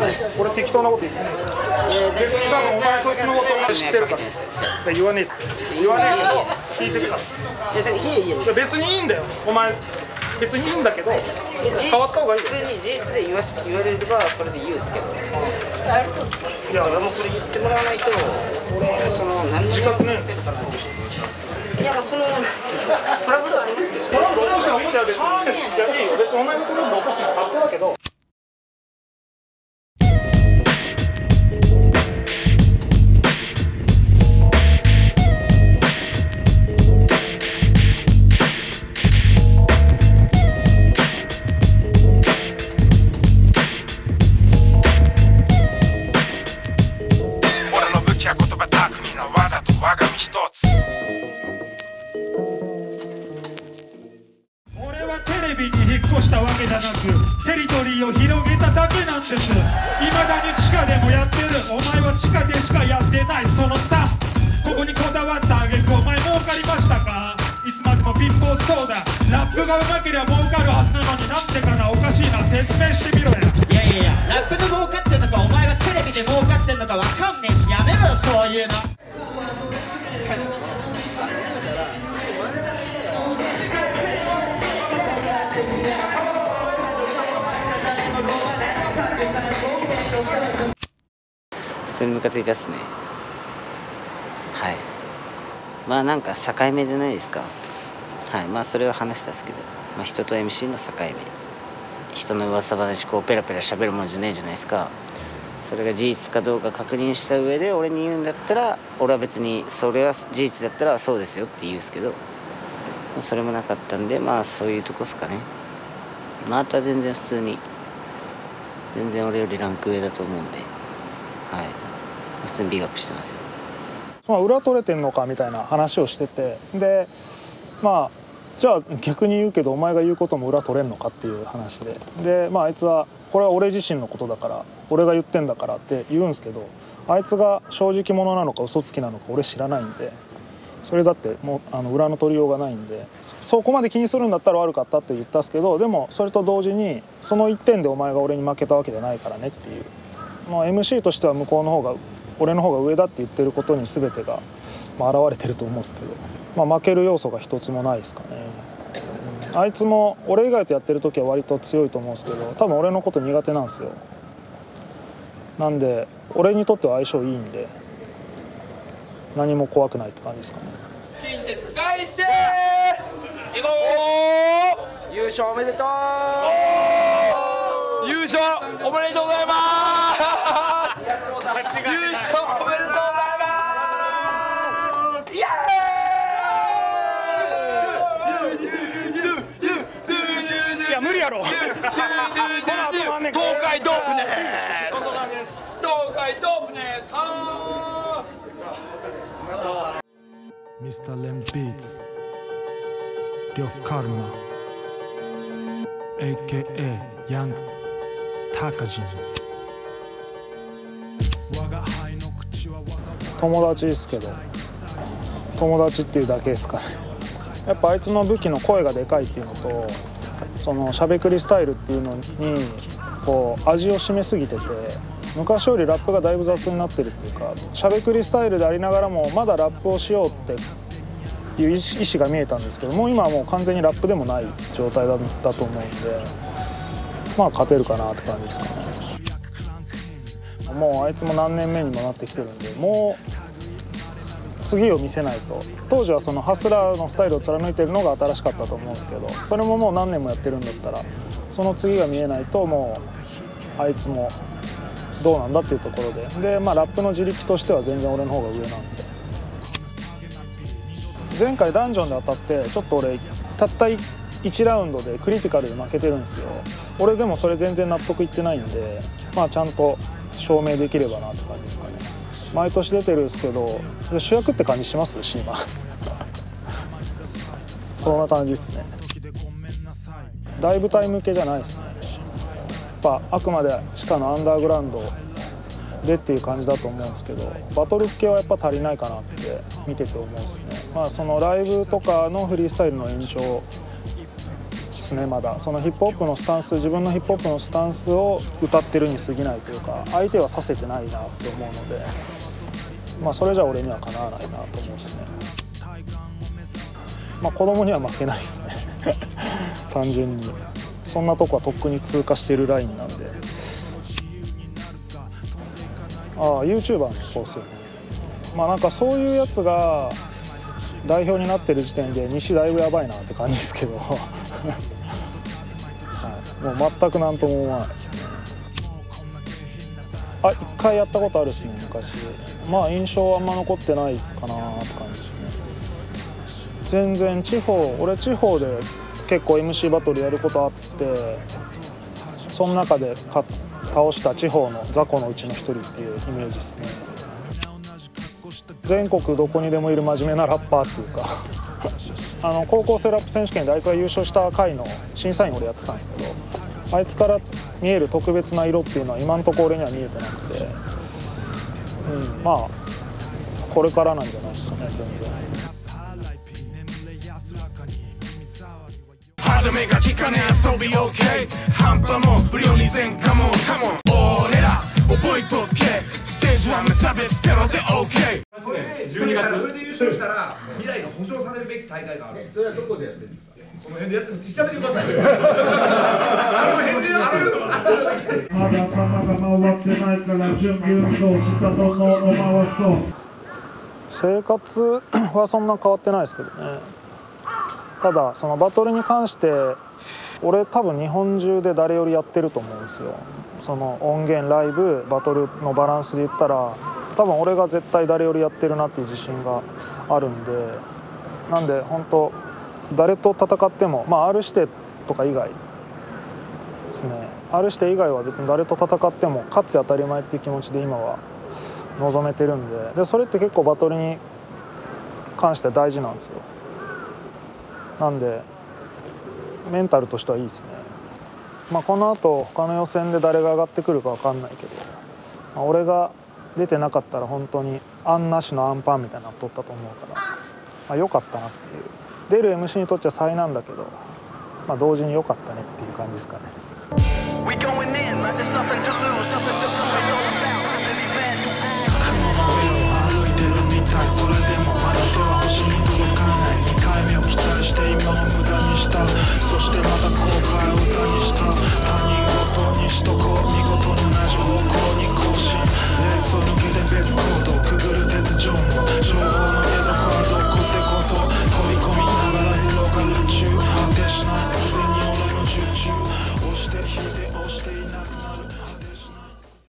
俺適当なこと言ってない。別に多分お前そいつのこと知ってるから言わねえけど聞いてるから。別にいいんだよお前、別にいいんだけど変わった方がいいよ。 普通に事実で言われればそれで言うんですけど、いや俺もそれ言ってもらわないと俺その何時間やってるかなって。いやそのトラブルありますよ。 トラブル起こしたらいいじゃん。別にいいよ。別にお前のトラブル起こすのは勝手だけど。 テリトリーを広げただけなんです。未だに地下でもやってる。お前は地下でしかやってない。その3ここにこだわった挙句お前儲かりましたか。いつまでも貧乏そうだ。ラップがうまければ儲かるはずなのになんてかな。おかしいな、説明してみろや。 いやいやいや、ラップで儲かってんのかお前がテレビで儲かってんのかわかんねえし、やめろよそういうの。 普通にムカついたっすね。はい。まあなんか境目じゃないですか。はい。まあそれは話したっすけど、まあ、人と MC の境目。人の噂話こうペラペラ喋るもんじゃねえじゃないですか。それが事実かどうか確認した上で俺に言うんだったら、俺は別にそれは事実だったらそうですよって言うんですけど、まあ、それもなかったんで、まあそういうとこっすかね。まああとは全然普通に全然俺よりランク上だと思うんで、はい、普通にビッグアップしてますよ。 まあ裏取れてんのかみたいな話をしてて、でまあじゃあ逆に言うけどお前が言うことも裏取れんのかっていう話で、まああいつはこれは俺自身のことだから俺が言ってんだからって言うんですけど、あいつが正直者なのか嘘つきなのか俺知らないんで、それだってもう裏の取りようがないんで、そこまで気にするんだったら悪かったって言ったんですけど、でもそれと同時にその1点でお前が俺に負けたわけじゃないからねっていう、まあ、MC としては向こうの方が俺の方が上だって言ってることに全てが、まあ、現れてると思うんですけど、まあ、負ける要素が一つもないですかね。あいつも俺以外とやってる時は割と強いと思うんですけど、多分俺のこと苦手なんですよ。なんで俺にとっては相性いいんで何も怖くないって感じですかね。 近鉄返していこう。優勝おめでとう。優勝おめでとうございます。優勝おめでとうございます。イエーイ。 いや無理やろ。 東海ドープネス。東海ドープネス。 Mr. Lem Beats,呂布カルマ AKA ヤングタカジン。 友達ですけど、友達っていうだけですかね。やっぱあいつの武器の声がでかいっていうのと、そのしゃべくりスタイルっていうのにこう味を占めすぎてて、昔よりラップがだいぶ雑になってるっていうか、しゃべくりスタイルでありながらもまだラップをしようっていう意思が見えたんですけども、今はもう完全にラップでもない状態だったと思うんで、まあ勝てるかなって感じですかね。もうあいつも何年目にもなってきてるんで、もう次を見せないと。当時はそのハスラーのスタイルを貫いてるのが新しかったと思うんですけど、それももう何年もやってるんだったらその次が見えないと、もうあいつもどうなんだっていうところで、まあラップの自力としては全然俺の方が上なんで。前回ダンジョンで当たってちょっと俺たった1ラウンドでクリティカルで負けてるんですよ。俺でもそれ全然納得いってないんで、まあちゃんと証明できればなって感じですかね。毎年出てるんですけど主役って感じしますシーマそんな感じですね。大舞台向けじゃないですね。やっぱあくまで地下のアンダーグラウンドでっていう感じだと思うんですけど、バトル系はやっぱ足りないかなって見てて思うんですね。まあそのライブとかのフリースタイルの延長ですですね。まだそのヒップホップのスタンス、自分のヒップホップのスタンスを歌ってるに過ぎないというか、相手はさせてないなって思うので、まあそれじゃ俺にはかなわないなと思うんですね。まあ子供には負けないですね単純にそんなとこはとっくに通過してるラインなんで。YouTuber の子ですよね。まあなんかそういうやつが代表になってる時点で西だいぶやばいなって感じですけどはい、もう全く何とも思わないですね。一回やったことあるですね、昔。まあ印象あんま残ってないかなって感じですね。全然俺地方で結構 MC バトルやることあって、その中で倒した地方の雑魚のうちの一人っていうイメージですね。全国どこにでもいる真面目なラッパーっていうか高校生ラップ選手権であいつが優勝した回の審査員俺やってたんですけど、あいつから見える特別な色っていうのは今のところ俺には見えてなくて、まあこれからなんじゃないですかね、全然。 歯止めが効かねえ遊び OK 半端も不良に全カモンカモン俺ら覚えとけステージは無差別テロで OK それで12月それで優勝したら未来が保証されるべき大会がある。それはどこでやってるんですか。その辺でやってる。調べてくださいその辺でやってるのはまだ終わってないから準備運動したと思う回そう。 生活はそんな変わってないですけどね。ただそのバトルに関して俺多分日本中で誰よりやってると思うんですよ。その音源ライブバトルのバランスで言ったら多分俺が絶対誰よりやってるなっていう自信があるんで、なんで本当誰と戦ってもR 指定とか以外ですね、R 指定以外は別に誰と戦っても勝って当たり前っていう気持ちで今は臨めてるんで、それって結構バトルに関しては大事なんですよ。なんでメンタルとしてはいいですね。このあと他の予選で誰が上がってくるか分かんないけど、俺が出てなかったら本当にアンなしのアンパンみたいなの取ったと思うから、良かったなっていう。出る MC にとっちゃ災難だけど、同時に良かったねっていう感じですかね。